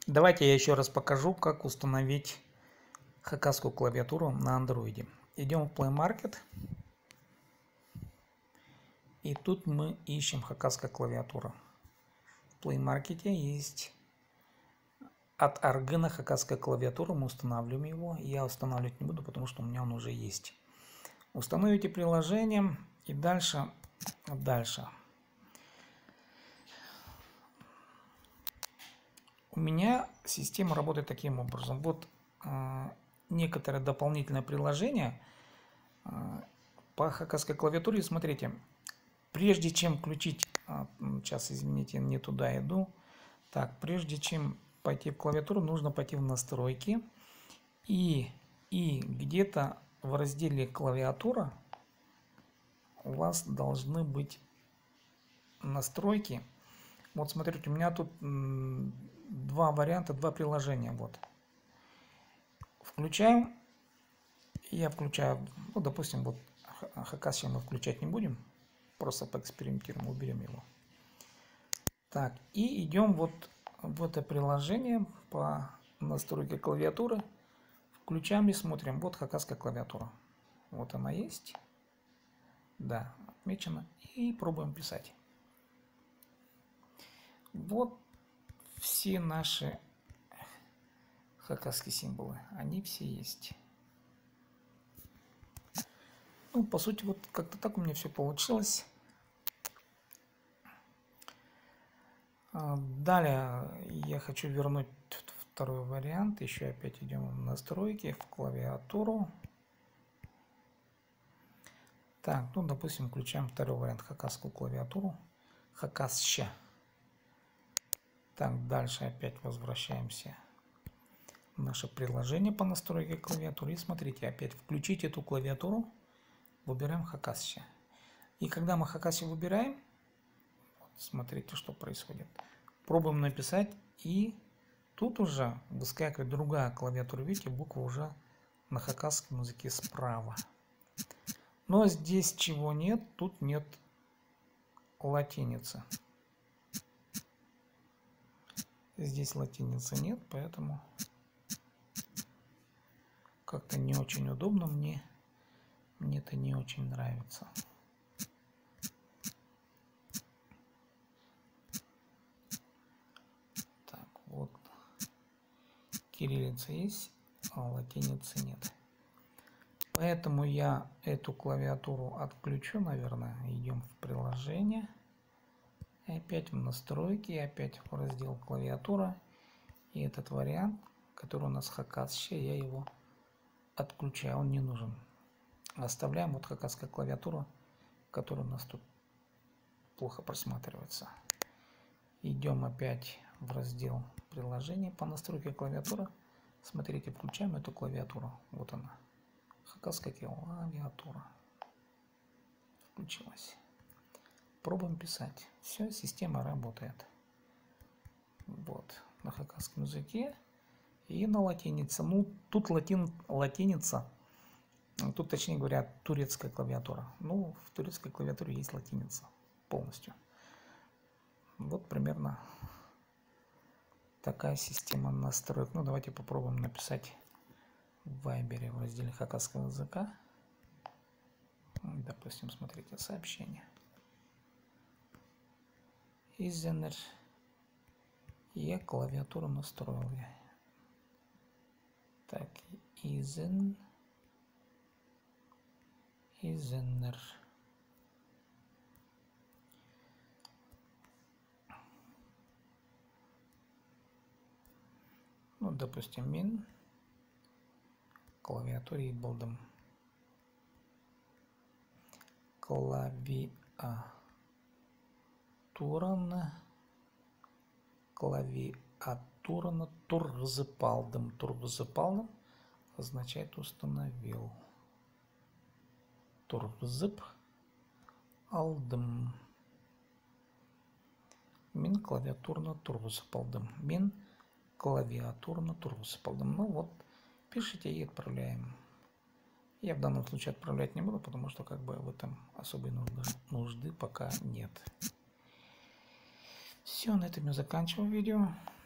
Давайте я еще раз покажу, как установить хакасскую клавиатуру на андроиде. Идем в Play Market. И тут мы ищем хакасская клавиатура. В Play Market есть от Argena хакасская клавиатура. Мы устанавливаем его. Я устанавливать не буду, потому что у меня он уже есть. Установите приложение и дальше. У меня система работает таким образом. Вот некоторые дополнительные приложения по хакасской клавиатуре. Смотрите, прежде чем включить, сейчас извините, не туда иду. Так, прежде чем пойти в клавиатуру, нужно пойти в настройки и где-то в разделе клавиатура у вас должны быть настройки. Вот смотрите, у меня тут два варианта, два приложения. Вот. Включаем. Я включаю, ну, допустим, вот Хакас мы включать не будем. Просто поэкспериментируем, уберем его. Так, и идем вот в это приложение по настройке клавиатуры. Включаем и смотрим. Вот хакасская клавиатура. Вот она есть. Да, отмечена. И пробуем писать. Вот все наши хакасские символы. Они все есть. Ну, по сути, вот как-то так у меня все получилось. Далее я хочу вернуть второй вариант. Еще опять идем в настройки, в клавиатуру. Так, ну, допустим, включаем второй вариант, хакасскую клавиатуру. Хакасща. Так, дальше опять возвращаемся в наше приложение по настройке клавиатуры. И смотрите, опять включить эту клавиатуру. Выбираем хакасща. И когда мы хакасща выбираем, вот, смотрите, что происходит. Пробуем написать, и тут уже выскакивает другая клавиатура. Видите, буква уже на хакасском языке справа. Но здесь чего нет? Тут нет латиницы. Здесь латиницы нет, поэтому как-то не очень удобно мне. Мне это не очень нравится. Так, вот. Кириллица есть, а латиницы нет. Поэтому я эту клавиатуру отключу, наверное. Идем в приложение. И опять в настройки, и опять в раздел клавиатура. И этот вариант, который у нас хакасща, я его отключаю, он не нужен. Оставляем вот хакасская клавиатура, которая у нас тут плохо просматривается. Идем опять в раздел приложения по настройке клавиатуры. Смотрите, включаем эту клавиатуру. Вот она. Хакасская клавиатура. Включилась. Пробуем писать. Все, система работает. Вот. На хакасском языке и на латинице. Ну, тут латиница. Тут, точнее говоря, турецкая клавиатура. Ну, в турецкой клавиатуре есть латиница полностью. Вот примерно такая система настроек. Ну, давайте попробуем написать в Viber в разделе хакасского языка. Допустим, смотрите, сообщение. Изенер. Я клавиатуру настроил. Так, Изенер. Ну, допустим, мин. Клавиатуре болдом. Клавиатура турзыпалдым. Турзыпалдым означает установил. Турзып алдым. Мин клавиатурно турзыпалдым. Мин клавиатурно турзыпалдым. Ну вот, пишите и отправляем. Я в данном случае отправлять не буду, потому что как бы в этом особой нужды пока нет. Все, на этом я заканчиваю видео.